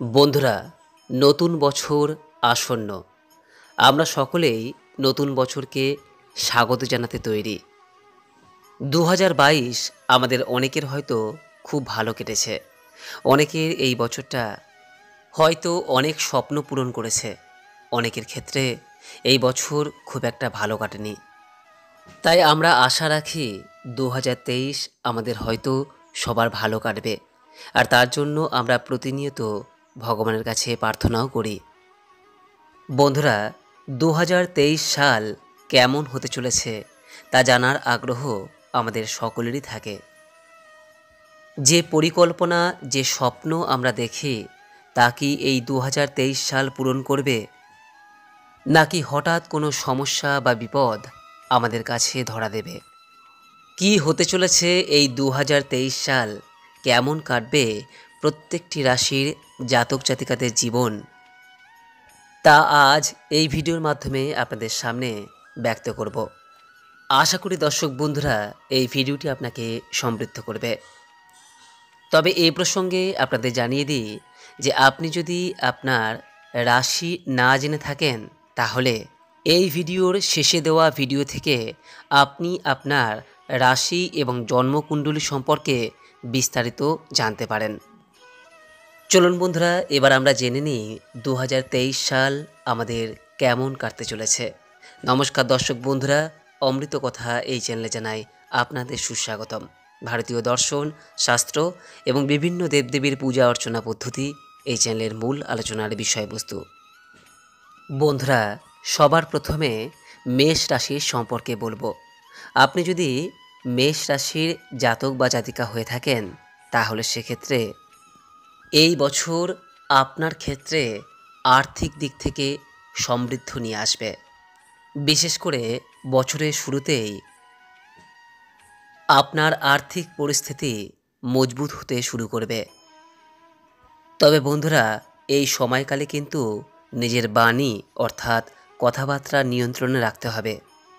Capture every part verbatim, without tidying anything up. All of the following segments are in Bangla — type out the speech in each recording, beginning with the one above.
বন্ধুরা, নতুন বছর আসন্ন। আমরা সকলেই নতুন বছরকে স্বাগত জানাতে তৈরি। দু হাজার বাইশ আমাদের অনেকের হয়তো খুব ভালো কেটেছে। অনেকের এই বছরটা হয়তো অনেক স্বপ্ন পূরণ করেছে। অনেকের ক্ষেত্রে এই বছর খুব একটা ভালো কাটেনি। তাই আমরা আশা রাখি দু হাজার তেইশ আমাদের হয়তো সবার ভালো কাটবে। আর তার জন্য আমরা প্রতিনিয়ত ভগবানের কাছে প্রার্থনাও করি। বন্ধুরা, দু হাজার তেইশ সাল কেমন হতে চলেছে তা জানার আগ্রহ আমাদের সকলেরই থাকে। যে পরিকল্পনা, যে স্বপ্ন আমরা দেখি তা কি এই দু হাজার তেইশ সাল পূরণ করবে, নাকি হঠাৎ কোনো সমস্যা বা বিপদ আমাদের কাছে ধরা দেবে? কি হতে চলেছে এই দু হাজার তেইশ সাল, কেমন কাটবে প্রত্যেকটি রাশির জাতক জাতিকাদের জীবন, তা আজ এই ভিডিওর মাধ্যমে আপনাদের সামনে ব্যক্ত করব। আশা করি দর্শক বন্ধুরা এই ভিডিওটি আপনাকে সমৃদ্ধ করবে। তবে এই প্রসঙ্গে আপনাদের জানিয়ে দিই যে আপনি যদি আপনার রাশি না জেনে থাকেন, তাহলে এই ভিডিওর শেষে দেওয়া ভিডিও থেকে আপনি আপনার রাশি এবং জন্মকুণ্ডলী সম্পর্কে বিস্তারিত জানতে পারেন। চলুন বন্ধুরা, এবার আমরা জেনে নিই দু হাজার তেইশ সাল আমাদের কেমন কাটতে চলেছে। নমস্কার দর্শক বন্ধুরা, অমৃত কথা এই চ্যানেলে জানাই আপনাদের সুস্বাগতম। ভারতীয় দর্শন, শাস্ত্র এবং বিভিন্ন দেবদেবীর পূজা অর্চনা পদ্ধতি এই চ্যানেলের মূল আলোচনার বিষয়বস্তু। বন্ধুরা, সবার প্রথমে মেষ রাশির সম্পর্কে বলবো। আপনি যদি মেষ রাশির জাতক বা জাতিকা হয়ে থাকেন, তাহলে সেক্ষেত্রে এই বছর আপনার ক্ষেত্রে আর্থিক দিক থেকে সমৃদ্ধ নিয়ে আসবে। বিশেষ করে বছরের শুরুতেই আপনার আর্থিক পরিস্থিতি মজবুত হতে শুরু করবে। তবে বন্ধুরা, এই সময়কালে কিন্তু নিজের বাণী অর্থাৎ কথাবার্তা নিয়ন্ত্রণে রাখতে হবে।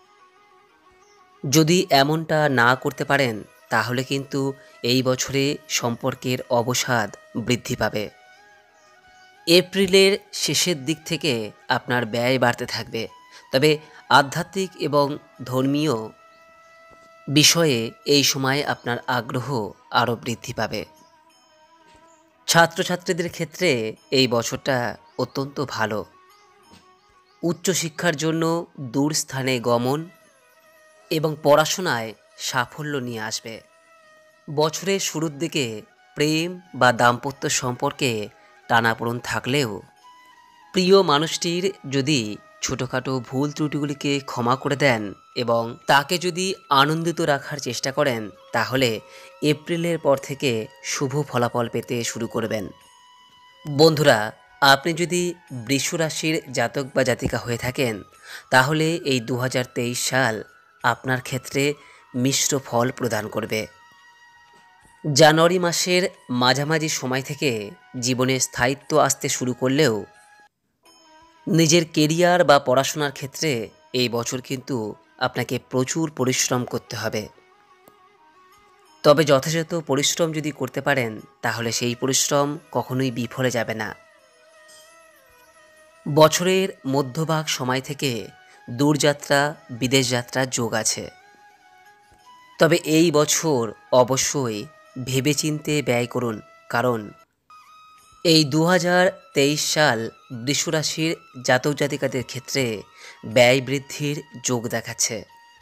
যদি এমনটা না করতে পারেন, তাহলে কিন্তু এই বছরে সম্পর্কের অবসাদ বৃদ্ধি পাবে। এপ্রিলের শেষের দিক থেকে আপনার ব্যয় বাড়তে থাকবে। তবে আধ্যাত্মিক এবং ধর্মীয় বিষয়ে এই সময় আপনার আগ্রহ আরও বৃদ্ধি পাবে। ছাত্রছাত্রীদের ক্ষেত্রে এই বছরটা অত্যন্ত ভালো। উচ্চশিক্ষার জন্য দূর স্থানে গমন এবং পড়াশোনায় সাফল্য নিয়ে আসবে। বছরের শুরুর দিকে প্রেম বা দাম্পত্য সম্পর্কে টানাপোড়েন থাকলেও প্রিয় মানুষটির যদি ছোটোখাটো ভুল ত্রুটিগুলিকে ক্ষমা করে দেন এবং তাকে যদি আনন্দিত রাখার চেষ্টা করেন, তাহলে এপ্রিলের পর থেকে শুভ ফলাফল পেতে শুরু করবেন। বন্ধুরা, আপনি যদি বৃষ রাশির জাতক বা জাতিকা হয়ে থাকেন, তাহলে এই দু হাজার তেইশ সাল আপনার ক্ষেত্রে মিশ্র ফল প্রদান করবে। জানুয়ারি মাসের মাঝামাঝি সময় থেকে জীবনে স্থায়িত্ব আসতে শুরু করলেও নিজের কেরিয়ার বা পড়াশোনার ক্ষেত্রে এই বছর কিন্তু আপনাকে প্রচুর পরিশ্রম করতে হবে। তবে যথাযথ পরিশ্রম যদি করতে পারেন, তাহলে সেই পরিশ্রম কখনোই বিফলে যাবে না। বছরের মধ্যভাগ সময় থেকে দূরযাত্রা, বিদেশ যাত্রার যোগ আছে। তবে এই বছর অবশ্যই ভেবেচিন্তে ব্যয় করুন, কারণ এই দু হাজার তেইশ সাল বৃষ রাশির জাতক জাতিকাদের ক্ষেত্রে ব্যয় বৃদ্ধির যোগ দেখাচ্ছে,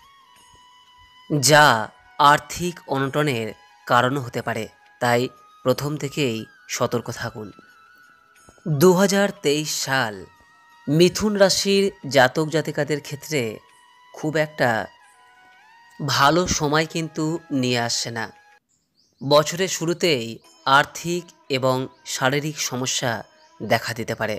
যা আর্থিক অনটনের কারণও হতে পারে। তাই প্রথম থেকেই সতর্ক থাকুন। দু হাজার তেইশ সাল মিথুন রাশির জাতক জাতিকাদের ক্ষেত্রে খুব একটা ভালো সময় কিন্তু নিয়ে আসছে না। বছরের শুরুতেই আর্থিক এবং শারীরিক সমস্যা দেখা দিতে পারে।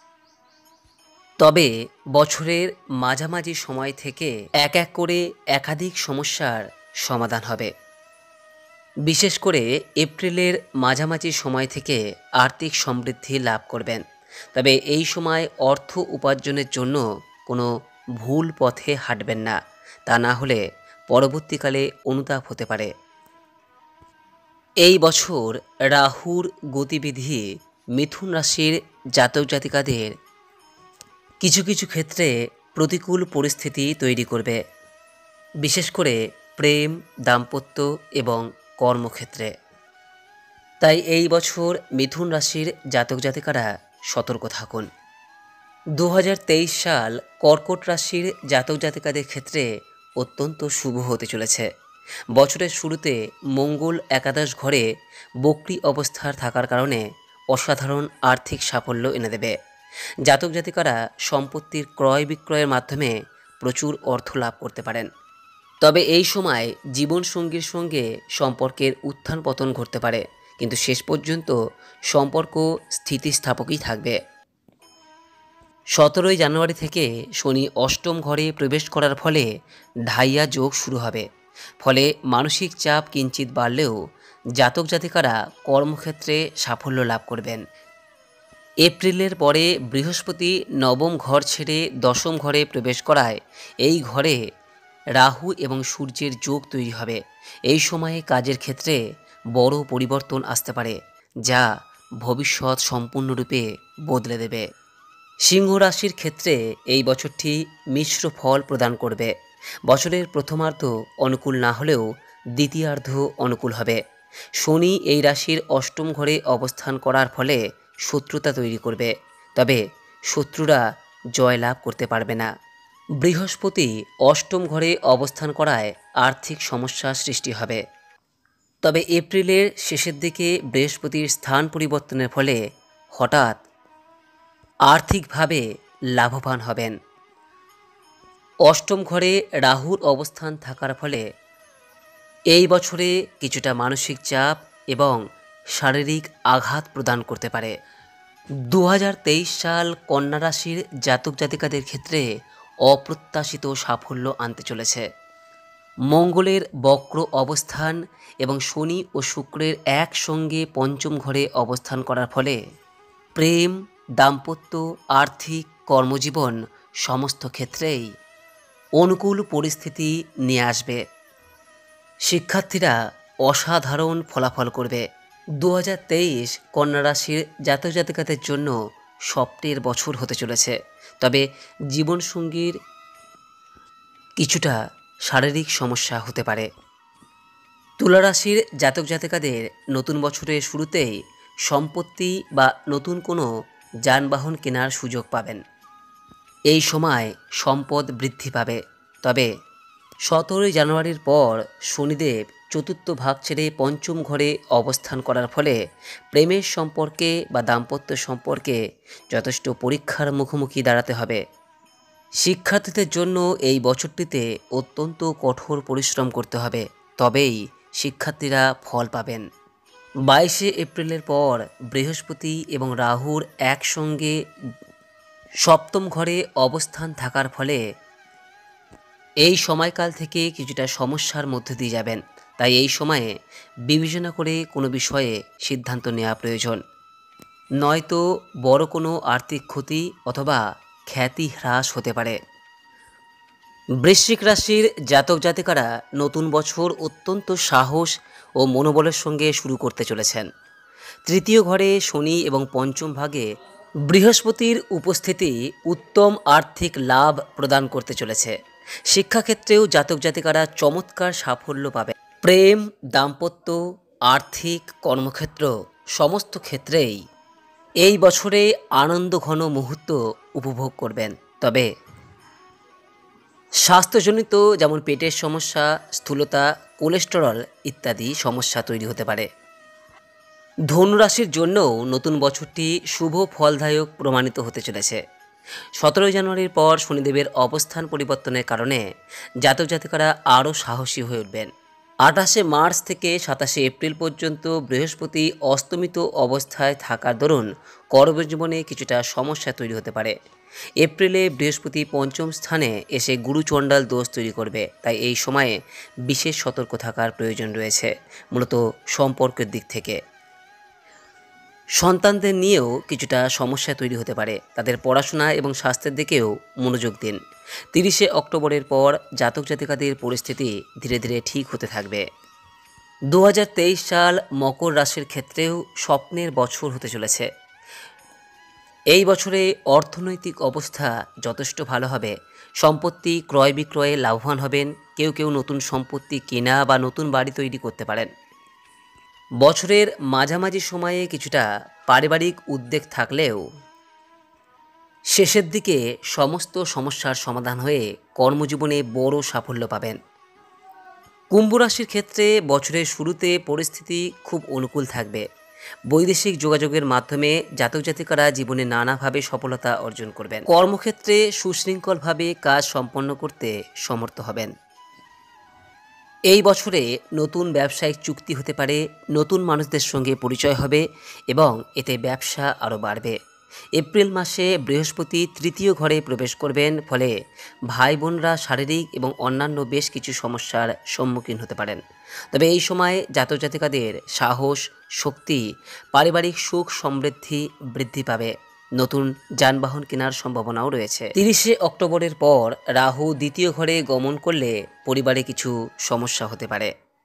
তবে বছরের মাঝামাঝি সময় থেকে এক এক করে একাধিক সমস্যার সমাধান হবে। বিশেষ করে এপ্রিলের মাঝামাঝি সময় থেকে আর্থিক সমৃদ্ধি লাভ করবেন। তবে এই সময় অর্থ উপার্জনের জন্য কোনো ভুল পথে হাঁটবেন না, তা না হলে পরবর্তীকালে অনুতাপ হতে পারে। এই বছর রাহুর গতিবিধি মিথুন রাশির জাতক জাতিকাদের কিছু কিছু ক্ষেত্রে প্রতিকূল পরিস্থিতি তৈরি করবে, বিশেষ করে প্রেম, দাম্পত্য এবং কর্মক্ষেত্রে। তাই এই বছর মিথুন রাশির জাতক জাতিকারা সতর্ক থাকুন। দু হাজার তেইশ সাল কর্কট রাশির জাতক জাতিকাদের ক্ষেত্রে অত্যন্ত শুভ হতে চলেছে। বছরের শুরুতে মঙ্গল একাদশ ঘরে বক্রী অবস্থার থাকার কারণে অসাধারণ আর্থিক সাফল্য এনে দেবে। জাতক জাতিকারা সম্পত্তির ক্রয় বিক্রয়ের মাধ্যমে প্রচুর অর্থ লাভ করতে পারেন। তবে এই সময় জীবনসঙ্গীর সঙ্গে সম্পর্কের উত্থান পতন ঘটতে পারে, কিন্তু শেষ পর্যন্ত সম্পর্ক স্থিতিস্থাপকই থাকবে। সতেরোই জানুয়ারি থেকে শনি অষ্টম ঘরে প্রবেশ করার ফলে ঢাইয়া যোগ শুরু হবে। ফলে মানসিক চাপ কিঞ্চিত বাড়লেও জাতক জাতিকারা কর্মক্ষেত্রে সাফল্য লাভ করবেন। এপ্রিলের পরে বৃহস্পতি নবম ঘর ছেড়ে দশম ঘরে প্রবেশ করায় এই ঘরে রাহু এবং সূর্যের যোগ তৈরি হবে। এই সময়ে কাজের ক্ষেত্রে বড় পরিবর্তন আসতে পারে, যা ভবিষ্যৎ সম্পূর্ণরূপে বদলে দেবে। সিংহ রাশির ক্ষেত্রে এই বছরটি মিশ্র ফল প্রদান করবে। বছরের প্রথমার্ধ অনুকূল না হলেও দ্বিতীয়ার্ধ অনুকূল হবে। শনি এই রাশির অষ্টম ঘরে অবস্থান করার ফলে শত্রুতা তৈরি করবে, তবে শত্রুরা জয়লাভ করতে পারবে না। বৃহস্পতি অষ্টম ঘরে অবস্থান করায় আর্থিক সমস্যা সৃষ্টি হবে, তবে এপ্রিলের শেষের দিকে বৃহস্পতির স্থান পরিবর্তনের ফলে হঠাৎ আর্থিকভাবে লাভবান হবেন। অষ্টম ঘরে রাহুর অবস্থান থাকার ফলে এই বছরে কিছুটা মানসিক চাপ এবং শারীরিক আঘাত প্রদান করতে পারে। দু হাজার তেইশ সাল কন্যা রাশির জাতক জাতিকাদের ক্ষেত্রে অপ্রত্যাশিত সাফল্য আনতে চলেছে। মঙ্গলের বক্র অবস্থান এবং শনি ও শুক্রের একসঙ্গে পঞ্চম ঘরে অবস্থান করার ফলে প্রেম, দাম্পত্য, আর্থিক, কর্মজীবন সমস্ত ক্ষেত্রেই অনুকূল পরিস্থিতি নিয়ে আসবে। শিক্ষার্থীরা অসাধারণ ফলাফল করবে। দু হাজার তেইশ কন্যা রাশির জাতক জাতিকাদের জন্য স্বপ্নের বছর হতে চলেছে, তবে জীবনসঙ্গীর কিছুটা শারীরিক সমস্যা হতে পারে। তুলা রাশির জাতক জাতিকাদের নতুন বছরের শুরুতেই সম্পত্তি বা নতুন কোনো যানবাহন কেনার সুযোগ পাবেন। এই সময় সম্পদ বৃদ্ধি পাবে, তবে সতেরোই জানুয়ারির পর শনিদেব চতুর্থ ভাগ ছেড়ে পঞ্চম ঘরে অবস্থান করার ফলে প্রেমের সম্পর্কে বা দাম্পত্য সম্পর্কে যথেষ্ট পরীক্ষার মুখোমুখি দাঁড়াতে হবে। শিক্ষার্থীদের জন্য এই বছরটিতে অত্যন্ত কঠোর পরিশ্রম করতে হবে, তবেই শিক্ষার্থীরা ফল পাবেন। বাইশে এপ্রিলের পর বৃহস্পতি এবং রাহুর একসঙ্গে সপ্তম ঘরে অবস্থান থাকার ফলে এই সময়কাল থেকে কিছুটা সমস্যার মধ্যে দিয়ে যাবেন। তাই এই সময়ে বিবেচনা করে কোনো বিষয়ে সিদ্ধান্ত নেওয়া প্রয়োজন, নয়তো বড় কোনো আর্থিক ক্ষতি অথবা খ্যাতি হ্রাস হতে পারে। বৃশ্চিক রাশির জাতক জাতিকারা নতুন বছর অত্যন্ত সাহস ও মনোবলের সঙ্গে শুরু করতে চলেছেন। তৃতীয় ঘরে শনি এবং পঞ্চম ভাগে বৃহস্পতির উপস্থিতি উত্তম আর্থিক লাভ প্রদান করতে চলেছে। শিক্ষাক্ষেত্রেও জাতক জাতিকারা চমৎকার সাফল্য পাবে। প্রেম, দাম্পত্য, আর্থিক, কর্মক্ষেত্র সমস্ত ক্ষেত্রেই এই বছরে আনন্দঘন মুহূর্ত উপভোগ করবেন, তবে স্বাস্থ্যজনিত যেমন পেটের সমস্যা, স্থূলতা, কোলেস্টেরল ইত্যাদি সমস্যা তৈরি হতে পারে। ধনুরাশির জন্যও নতুন বছরটি শুভ ফলদায়ক প্রমাণিত হতে চলেছে। সতেরোই জানুয়ারির পর শনিদেবের অবস্থান পরিবর্তনের কারণে জাতক জাতিকারা আরও সাহসী হয়ে উঠবেন। আঠাশে মার্চ থেকে সাতাশে এপ্রিল পর্যন্ত বৃহস্পতি অস্তমিত অবস্থায় থাকার দরুন কর্মজীবনে কিছুটা সমস্যা তৈরি হতে পারে। এপ্রিলে বৃহস্পতি পঞ্চম স্থানে এসে গুরুচণ্ডাল দোষ তৈরি করবে, তাই এই সময়ে বিশেষ সতর্ক থাকার প্রয়োজন রয়েছে, মূলত সম্পর্কের দিক থেকে। সন্তানদের নিয়েও কিছুটা সমস্যা তৈরি হতে পারে, তাদের পড়াশোনা এবং স্বাস্থ্যের দিকেও মনোযোগ দিন। তিরিশে অক্টোবরের পর জাতক জাতিকাদের পরিস্থিতি ধীরে ধীরে ঠিক হতে থাকবে। দু হাজার তেইশ সাল মকর রাশির ক্ষেত্রেও স্বপ্নের বছর হতে চলেছে। এই বছরে অর্থনৈতিক অবস্থা যথেষ্ট ভালো হবে। সম্পত্তি ক্রয় বিক্রয়ে লাভবান হবেন। কেউ কেউ নতুন সম্পত্তি কেনা বা নতুন বাড়ি তৈরি করতে পারেন। বছরের মাঝামাঝি সময়ে কিছুটা পারিবারিক উদ্বেগ থাকলেও শেষের দিকে সমস্ত সমস্যার সমাধান হয়ে কর্মজীবনে বড় সাফল্য পাবেন। কুম্ভ রাশির ক্ষেত্রে বছরের শুরুতে পরিস্থিতি খুব অনুকূল থাকবে। বৈদেশিক যোগাযোগের মাধ্যমে জাতক জাতিকারা জীবনে নানাভাবে সফলতা অর্জন করবেন। কর্মক্ষেত্রে সুশৃঙ্খলভাবে কাজ সম্পন্ন করতে সমর্থ হবেন। এই বছরে নতুন ব্যবসায়িক চুক্তি হতে পারে, নতুন মানুষদের সঙ্গে পরিচয় হবে এবং এতে ব্যবসা আরও বাড়বে। এপ্রিল মাসে বৃহস্পতি তৃতীয় ঘরে প্রবেশ করবেন, ফলে ভাই বোনরা শারীরিক এবং অন্যান্য বেশ কিছু সমস্যার সম্মুখীন হতে পারেন। তবে এই সময় জাতক জাতিকাদের সাহস, শক্তি, পারিবারিক সুখ সমৃদ্ধি বৃদ্ধি পাবে। নতুন যানবাহন কেনার সম্ভাবনাও রয়েছে। তিরিশে অক্টোবরের পর রাহু দ্বিতীয় ঘরে গমন করলে পরিবারে কিছু সমস্যা হতে পারে।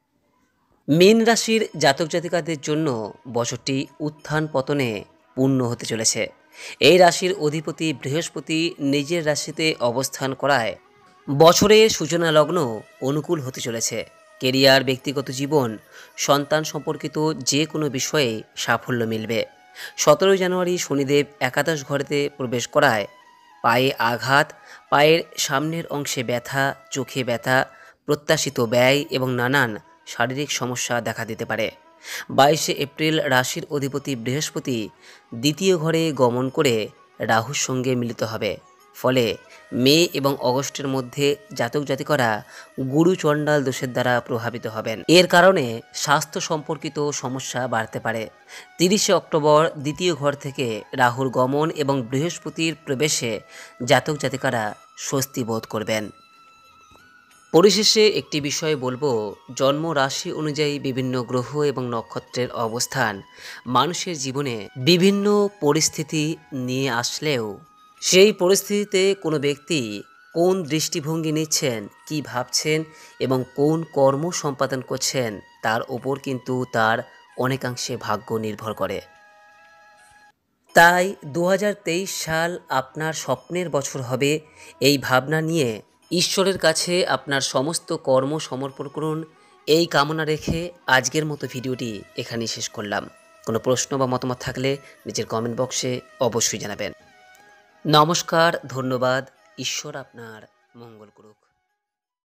মীন রাশির জাতক জাতিকাদের জন্য বছরটি উত্থান পতনে পূর্ণ হতে চলেছে। এই রাশির অধিপতি বৃহস্পতি নিজের রাশিতে অবস্থান করায় বছরের সূচনা লগ্ন অনুকূল হতে চলেছে। কেরিয়ার, ব্যক্তিগত জীবন, সন্তান সম্পর্কিত যে কোনো বিষয়ে সাফল্য মিলবে। সতেরোই জানুয়ারি শনিদেব একাদশ ঘরেতে প্রবেশ করায় পায়ে আঘাত, পায়ের সামনের অংশে ব্যথা, চোখে ব্যথা, প্রত্যাশিত ব্যয় এবং নানান শারীরিক সমস্যা দেখা দিতে পারে। বাইশে এপ্রিল রাশির অধিপতি বৃহস্পতি দ্বিতীয় ঘরে গমন করে রাহুর সঙ্গে মিলিত হবে। ফলে মে এবং অগস্টের মধ্যে জাতক জাতিকরা গুরু চণ্ডাল দোষের দ্বারা প্রভাবিত হবেন। এর কারণে স্বাস্থ্য সম্পর্কিত সমস্যা বাড়তে পারে। তিরিশে অক্টোবর দ্বিতীয় ঘর থেকে রাহুর গমন এবং বৃহস্পতির প্রবেশে জাতক জাতিকারা স্বস্তি বোধ করবেন। পরিশেষে একটি বিষয় বলবো, জন্ম রাশি অনুযায়ী বিভিন্ন গ্রহ এবং নক্ষত্রের অবস্থান মানুষের জীবনে বিভিন্ন পরিস্থিতি নিয়ে আসলেও সেই পরিস্থিতিতে কোনো ব্যক্তি কোন দৃষ্টিভঙ্গি নিচ্ছেন, কি ভাবছেন এবং কোন কর্ম সম্পাদন করছেন তার ওপর কিন্তু তার অনেকাংশে ভাগ্য নির্ভর করে। তাই দু হাজার তেইশ সাল আপনার স্বপ্নের বছর হবে, এই ভাবনা নিয়ে ঈশ্বরের কাছে আপনার সমস্ত কর্ম সমর্পণ করুন। এই কামনা রেখে আজকের মতো ভিডিওটি এখানেই শেষ করলাম। কোনো প্রশ্ন বা মতামত থাকলে নিজের কমেন্ট বক্সে অবশ্যই জানাবেন। নমস্কার, ধন্যবাদ। ঈশ্বর আপনার মঙ্গল করুক।